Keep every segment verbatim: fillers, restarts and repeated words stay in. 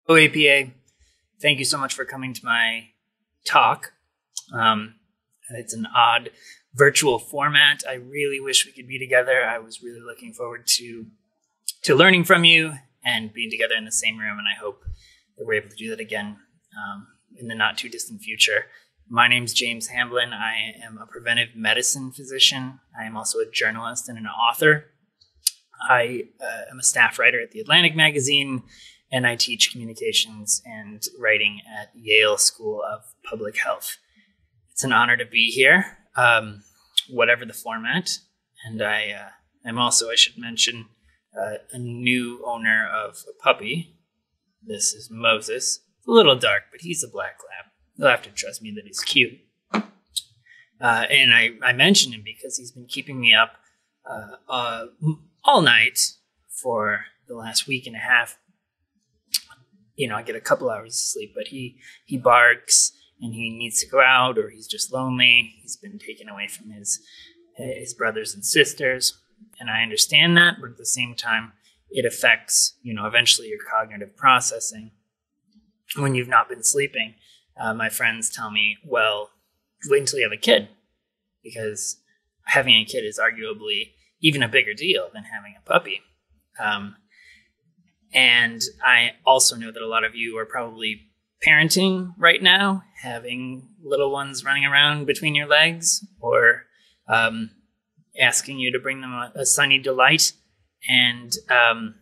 O A P A, thank you so much for coming to my talk. Um, it's an odd virtual format. I really wish we could be together. I was really looking forward to to learning from you and being together in the same room, and I hope that we're able to do that again um, in the not too distant future. My name's James Hamblin. I am a preventive medicine physician. I am also a journalist and an author. I uh, am a staff writer at The Atlantic magazine, and I teach communications and writing at Yale School of Public Health. It's an honor to be here, um, whatever the format. And I uh, am also, I should mention, uh, a new owner of a puppy. This is Moses. It's a little dark, but he's a black lab. You'll have to trust me that he's cute. Uh, and I, I mention him because he's been keeping me up uh, uh, all night for the last week and a half. You know, I get a couple hours of sleep, but he, he barks and he needs to go out, or he's just lonely. He's been taken away from his, his brothers and sisters. And I understand that, but at the same time, it affects, you know, eventually your cognitive processing when you've not been sleeping. Uh, my friends tell me, well, wait until you have a kid, because having a kid is arguably even a bigger deal than having a puppy. Um, And I also know that a lot of you are probably parenting right now, having little ones running around between your legs, or um, asking you to bring them a, a sunny delight. And um,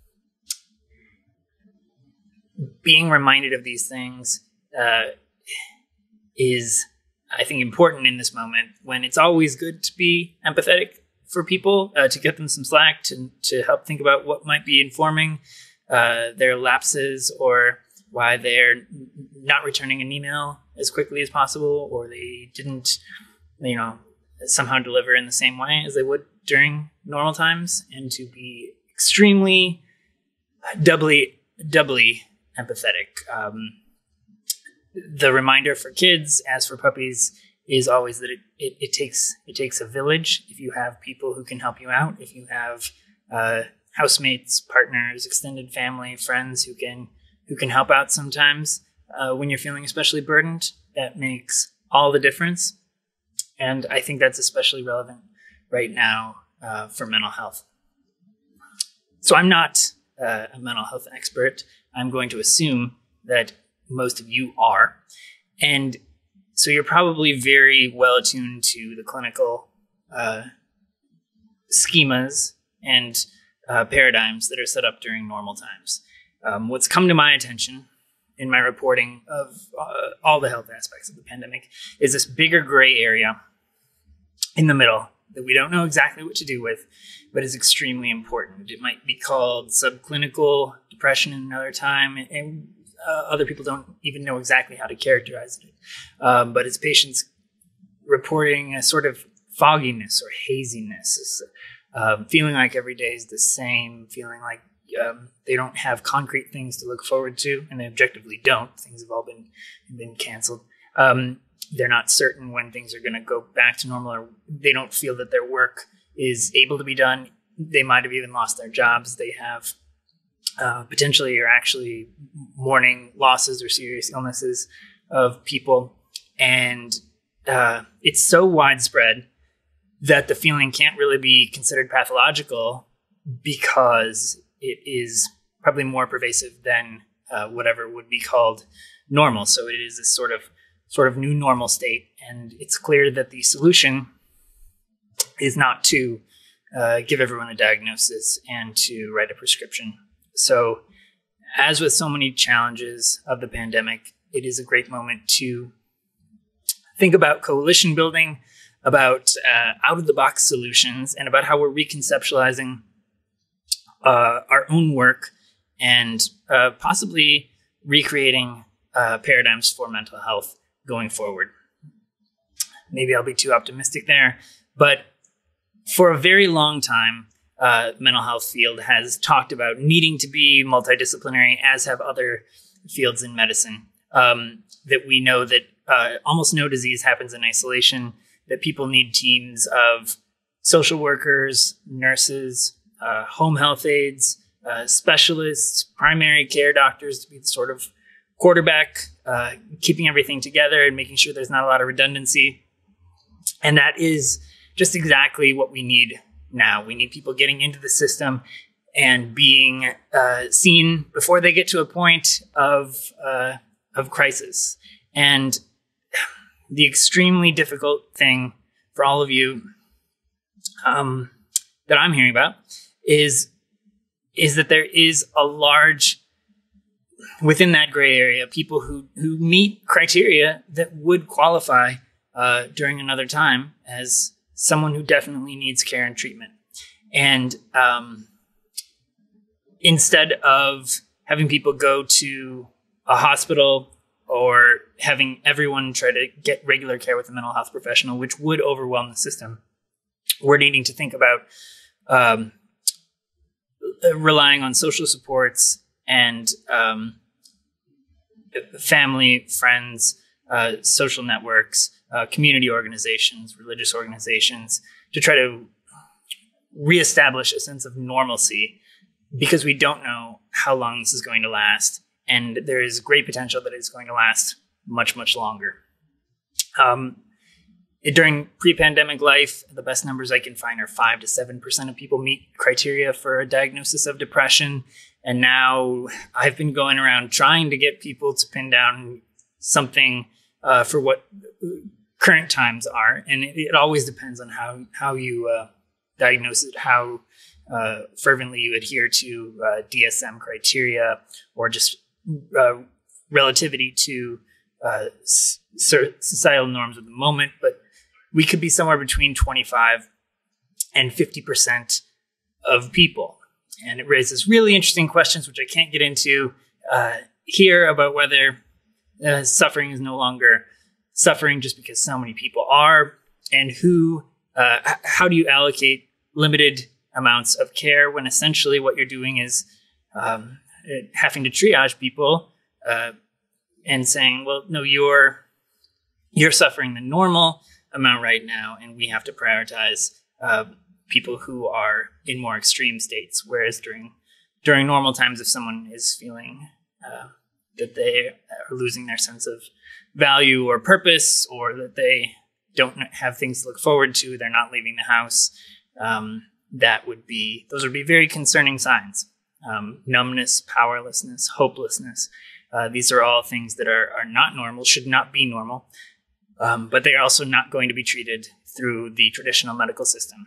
being reminded of these things uh, is, I think, important in this moment, when it's always good to be empathetic for people, uh, to get them some slack, to, to help think about what might be informing uh, their lapses, or why they're not returning an email as quickly as possible, or they didn't, you know, somehow deliver in the same way as they would during normal times, and to be extremely, doubly, doubly empathetic. Um, the reminder for kids, as for puppies, is always that it, it, it takes it takes a village. If you have people who can help you out, if you have uh, housemates, partners, extended family, friends who can who can help out sometimes uh, when you're feeling especially burdened, that makes all the difference. And I think that's especially relevant right now uh, for mental health. So I'm not uh, a mental health expert. I'm going to assume that most of you are. And so you're probably very well attuned to the clinical uh, schemas and uh, paradigms that are set up during normal times. Um, what's come to my attention in my reporting of uh, all the health aspects of the pandemic is this bigger gray area in the middle that we don't know exactly what to do with, but is extremely important. It might be called subclinical depression in another time, and Uh, other people don't even know exactly how to characterize it. Um, but it's patients reporting a sort of fogginess or haziness, um, feeling like every day is the same, feeling like um, they don't have concrete things to look forward to, and they objectively don't. Things have all been, been canceled. Um, they're not certain when things are going to go back to normal, or they don't feel that their work is able to be done. They might have even lost their jobs. They have Uh, potentially are actually mourning losses or serious illnesses of people. And uh, it's so widespread that the feeling can't really be considered pathological, because it is probably more pervasive than uh, whatever would be called normal. So it is this sort of sort of new normal state. And it's clear that the solution is not to uh, give everyone a diagnosis and to write a prescription. So, as with so many challenges of the pandemic, it is a great moment to think about coalition building, about uh, out-of-the-box solutions, and about how we're reconceptualizing uh, our own work, and uh, possibly recreating uh, paradigms for mental health going forward. Maybe I'll be too optimistic there, but for a very long time, Uh, mental health field has talked about needing to be multidisciplinary, as have other fields in medicine. Um, that we know that uh, almost no disease happens in isolation, that people need teams of social workers, nurses, uh, home health aides, uh, specialists, primary care doctors to be the sort of quarterback, uh, keeping everything together and making sure there's not a lot of redundancy. And that is just exactly what we need now. We need people getting into the system and being uh, seen before they get to a point of uh, of crisis. And the extremely difficult thing for all of you um, that I'm hearing about is is that there is a large, within that gray area, people who who meet criteria that would qualify uh, during another time as someone who definitely needs care and treatment. And um, instead of having people go to a hospital or having everyone try to get regular care with a mental health professional, which would overwhelm the system, we're needing to think about um, relying on social supports and um, family, friends, uh, social networks, uh, community organizations, religious organizations, to try to reestablish a sense of normalcy, because we don't know how long this is going to last. And there is great potential that it's going to last much, much longer. Um, during pre-pandemic life, the best numbers I can find are five to seven percent of people meet criteria for a diagnosis of depression. And now I've been going around trying to get people to pin down something uh, for what current times are. And it, it always depends on how, how you uh, diagnose it, how uh, fervently you adhere to uh, D S M criteria, or just uh, relativity to uh, societal norms of the moment. But we could be somewhere between twenty-five and fifty percent of people. And it raises really interesting questions, which I can't get into uh, here, about whether uh, suffering is no longer suffering just because so many people are, and who, uh, h- how do you allocate limited amounts of care when essentially what you're doing is um, having to triage people uh, and saying, well, no, you're you're suffering the normal amount right now, and we have to prioritize uh, people who are in more extreme states. Whereas during during normal times, if someone is feeling uh, that they are losing their sense of value or purpose, or that they don't have things to look forward to, they're not leaving the house, um, that would be, those would be very concerning signs. Um, numbness, powerlessness, hopelessness. Uh, these are all things that are, are not normal, should not be normal, um, but they are also not going to be treated through the traditional medical system.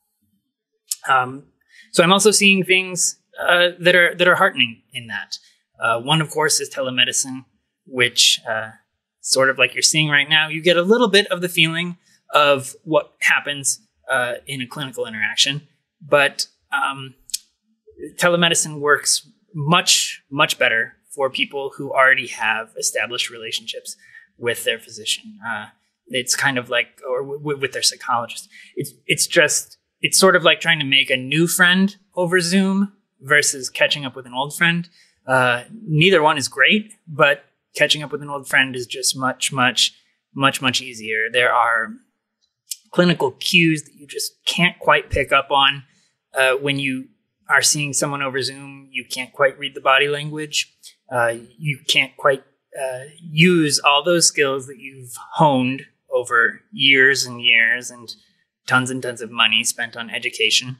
Um, so I'm also seeing things uh, that are that are heartening in that. Uh, one, of course, is telemedicine, which uh, sort of like you're seeing right now, you get a little bit of the feeling of what happens uh, in a clinical interaction, but um, telemedicine works much, much better for people who already have established relationships with their physician. Uh, it's kind of like, or w- with their psychologist. It's it's just, it's sort of like trying to make a new friend over Zoom versus catching up with an old friend. Uh, neither one is great, but catching up with an old friend is just much, much, much, much easier. There are clinical cues that you just can't quite pick up on uh, when you are seeing someone over Zoom. You can't quite read the body language. Uh, you can't quite uh, use all those skills that you've honed over years and years and tons and tons of money spent on education.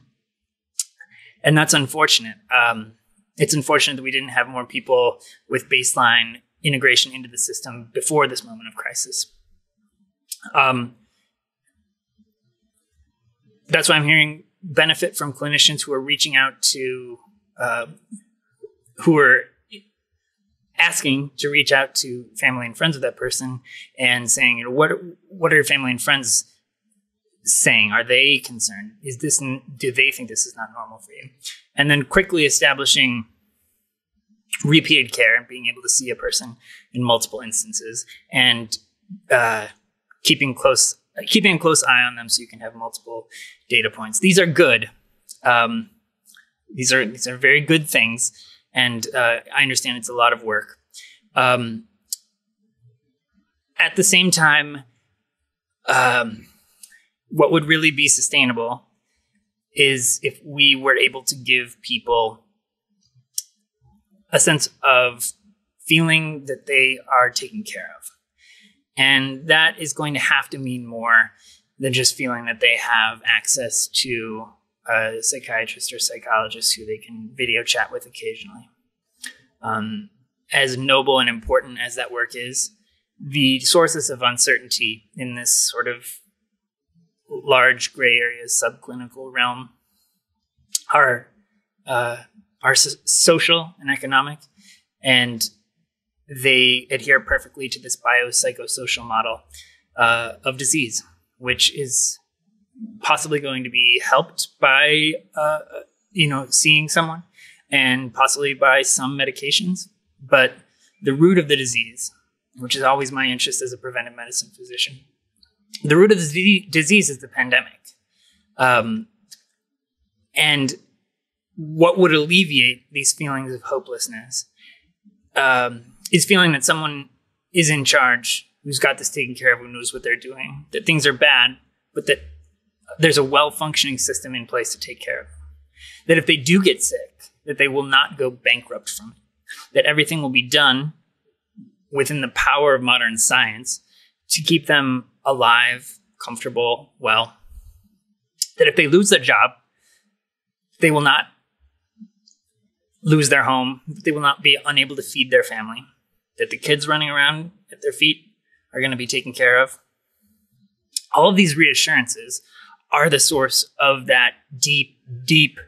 And that's unfortunate. Um, it's unfortunate that we didn't have more people with baseline integration into the system before this moment of crisis. Um, that's why I'm hearing benefit from clinicians who are reaching out to, uh, who are asking to reach out to family and friends of that person and saying, you know, what what are your family and friends saying? Are they concerned? Is this, do they think this is not normal for you? And then quickly establishing repeated care and being able to see a person in multiple instances, and uh, keeping close, keeping a close eye on them so you can have multiple data points. These are good. Um, these are these are very good things, and uh, I understand it's a lot of work. Um, at the same time, um, what would really be sustainable is if we were able to give people a sense of feeling that they are taken care of. And that is going to have to mean more than just feeling that they have access to a psychiatrist or psychologist who they can video chat with occasionally. Um, as noble and important as that work is, the sources of uncertainty in this sort of large gray area subclinical realm are uh, are so- social and economic, and they adhere perfectly to this biopsychosocial model uh, of disease, which is possibly going to be helped by, uh, you know, seeing someone and possibly by some medications. But the root of the disease, which is always my interest as a preventive medicine physician, the root of the d- disease is the pandemic. Um, and what would alleviate these feelings of hopelessness um, is feeling that someone is in charge, who's got this taken care of, who knows what they're doing, that things are bad, but that there's a well-functioning system in place to take care of them. That if they do get sick, that they will not go bankrupt from it. That everything will be done within the power of modern science to keep them alive, comfortable, well. That if they lose their job, they will not lose their home. They will not be unable to feed their family. That the kids running around at their feet are going to be taken care of. All of these reassurances are the source of that deep, deep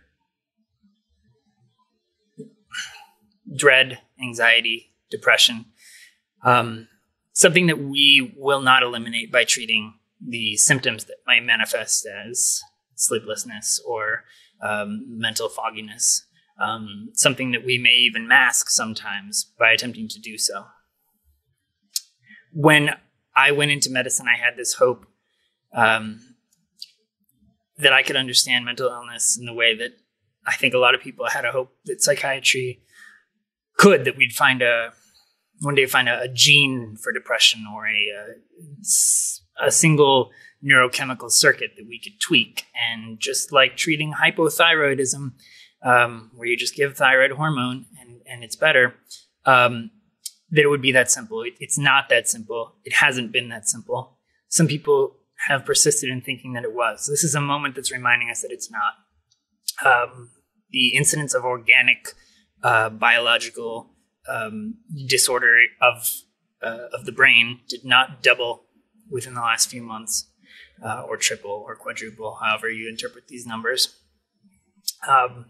dread, anxiety, depression. Um, something that we will not eliminate by treating the symptoms that might manifest as sleeplessness or um, mental fogginess. Um, something that we may even mask sometimes by attempting to do so. When I went into medicine, I had this hope um, that I could understand mental illness in the way that I think a lot of people had a hope that psychiatry could, that we'd find a, one day find a, a gene for depression or a, a, a single neurochemical circuit that we could tweak. And just like treating hypothyroidism, um, where you just give thyroid hormone and, and it's better, um, that it would be that simple. It, it's not that simple. It hasn't been that simple. Some people have persisted in thinking that it was. This is a moment that's reminding us that it's not. Um, the incidence of organic uh, biological um, disorder of uh, of the brain did not double within the last few months, uh, or triple or quadruple, however you interpret these numbers. Um,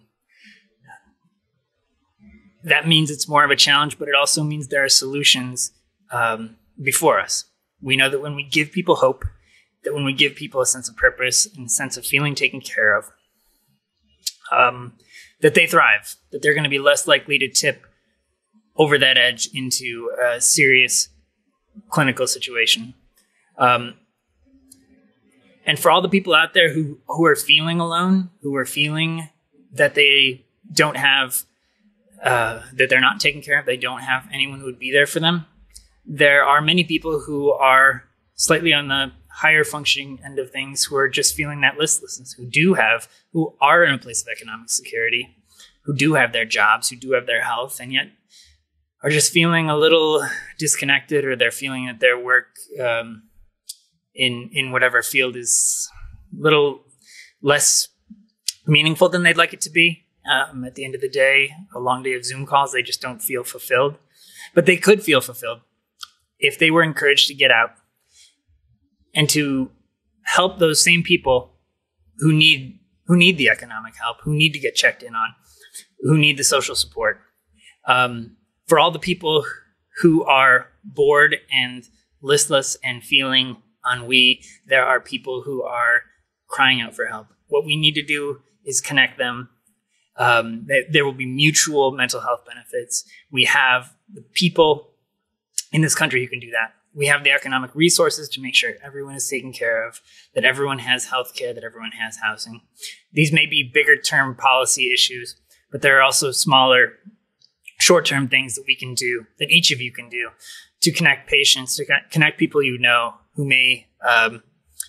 that means it's more of a challenge, but it also means there are solutions um, before us. We know that when we give people hope, that when we give people a sense of purpose and a sense of feeling taken care of, um, that they thrive, that they're going to be less likely to tip over that edge into a serious clinical situation. Um, and for all the people out there who, who are feeling alone, who are feeling that they don't have, uh, that they're not taken care of, they don't have anyone who would be there for them, there are many people who are slightly on the higher functioning end of things who are just feeling that listlessness, who do have, who are in a place of economic security, who do have their jobs, who do have their health, and yet are just feeling a little disconnected, or they're feeling that their work um, in in whatever field is a little less meaningful than they'd like it to be. Um, at the end of the day, a long day of Zoom calls, they just don't feel fulfilled. But they could feel fulfilled if they were encouraged to get out and to help those same people who need who need the economic help, who need to get checked in on, who need the social support. Um, for all the people who are bored and listless and feeling ennui, there are people who are crying out for help. What we need to do is connect them. Um, there will be mutual mental health benefits. We have the people in this country who can do that. We have the economic resources to make sure everyone is taken care of, that everyone has health care, that everyone has housing. These may be bigger term policy issues, but there are also smaller short-term things that we can do, that each of you can do, to connect patients, to connect people you know who may, um,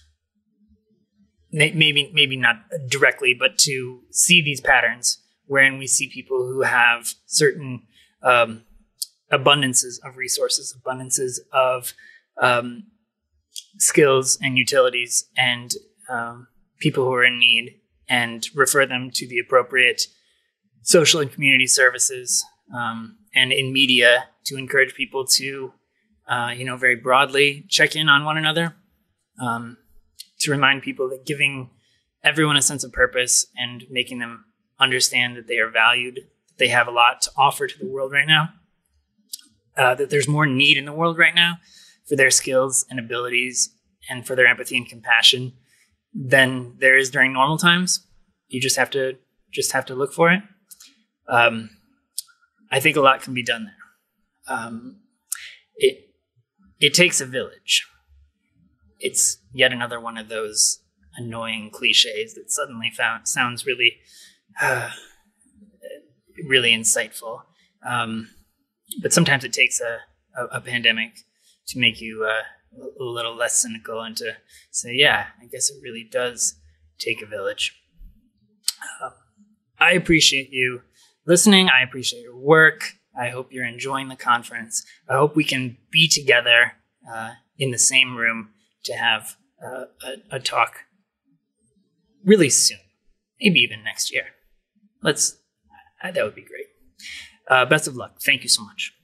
may maybe maybe not directly, but to see these patterns wherein we see people who have certain um, abundances of resources, abundances of um, skills and utilities and um, people who are in need, and refer them to the appropriate social and community services, um, and in media to encourage people to, uh, you know, very broadly check in on one another, um, to remind people that giving everyone a sense of purpose and making them understand that they are valued, that they have a lot to offer to the world right now, uh, that there's more need in the world right now for their skills and abilities and for their empathy and compassion than there is during normal times. You just have to just have to look for it. Um, I think a lot can be done there. Um, it it takes a village. It's yet another one of those annoying cliches that suddenly found, sounds really, uh, really insightful. Um, but sometimes it takes a, a, a pandemic to make you uh, a little less cynical and to say, yeah, I guess it really does take a village. Uh, I appreciate you listening. I appreciate your work. I hope you're enjoying the conference. I hope we can be together uh, in the same room to have uh, a, a talk really soon, maybe even next year. Let's, uh, that would be great. Uh, best of luck. Thank you so much.